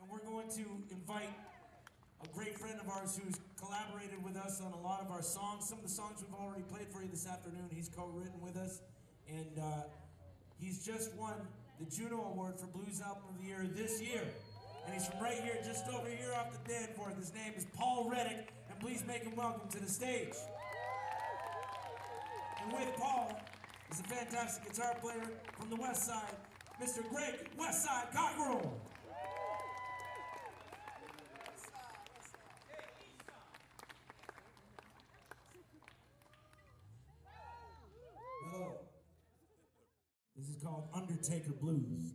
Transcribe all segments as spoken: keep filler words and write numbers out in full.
and we're going to invite a great friend of ours who's collaborated with us on a lot of our songs. Some of the songs we've already played for you this afternoon, he's co-written with us, and uh, he's just won the Juno Award for Blues Album of the Year this year. And he's from right here, just over here off the Danforth. His name is Paul Reddick, and please make him welcome to the stage. And with Paul is a fantastic guitar player from the West Side, Mister Greg Westside Cockerell. Hello. This is called Undertaker Blues.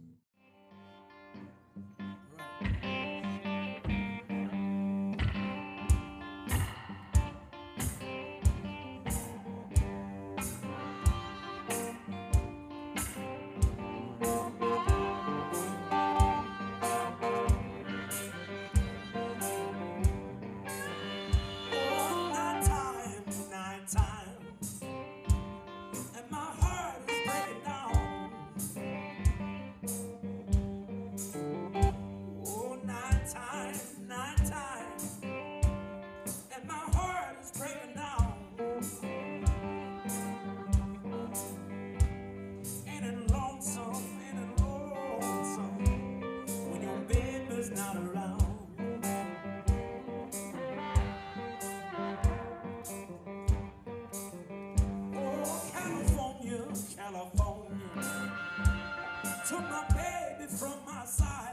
Took my baby from my side.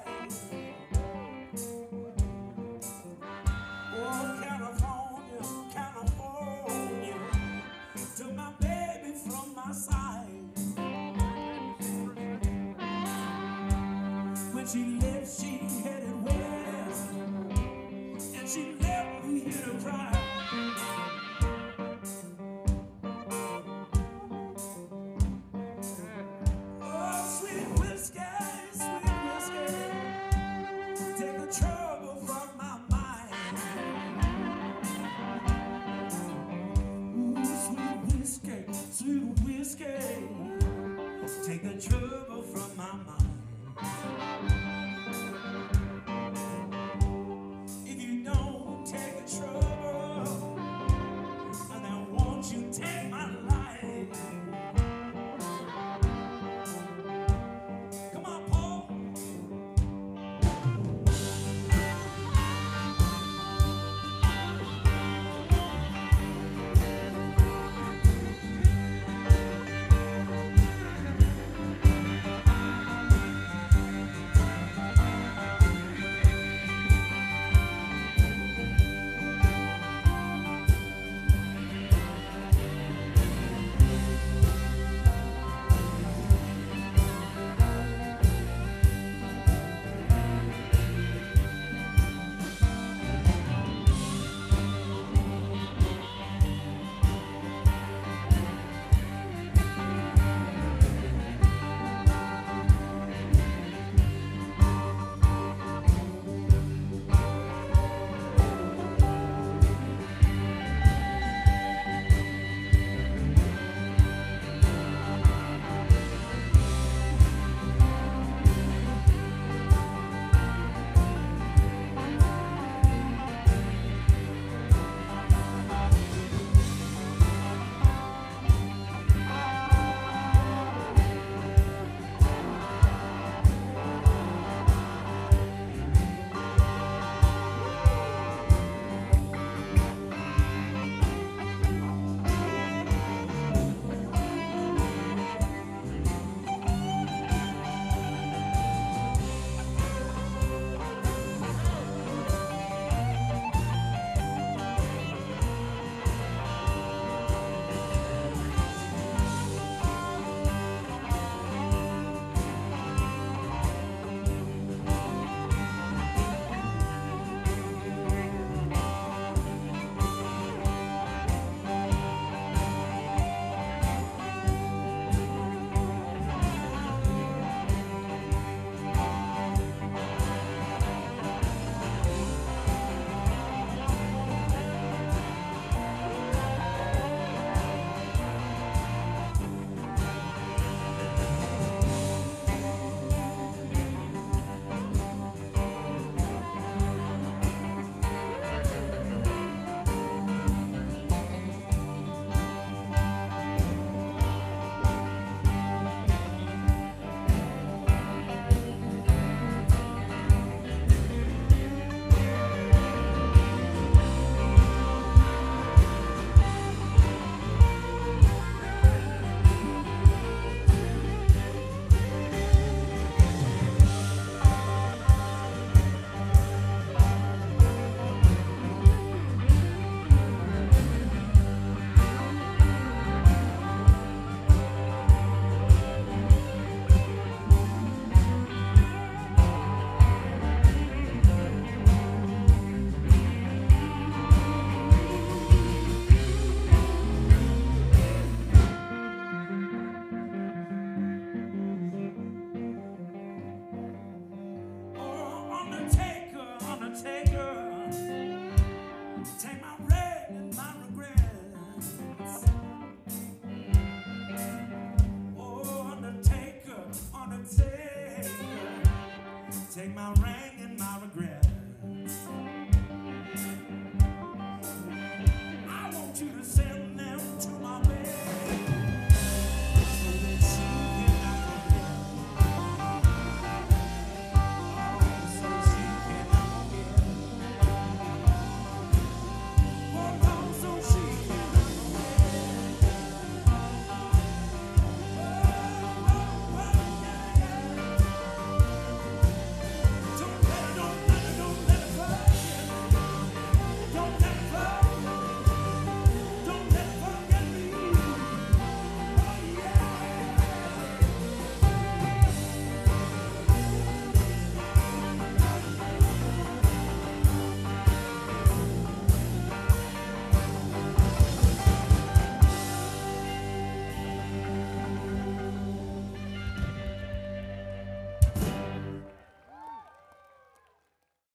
Oh, California, California. Took my baby from my side. When she left, she headed west, and she left me here to cry. Take the trouble from my mind. If you don't take the trouble, Take my rank and my regret.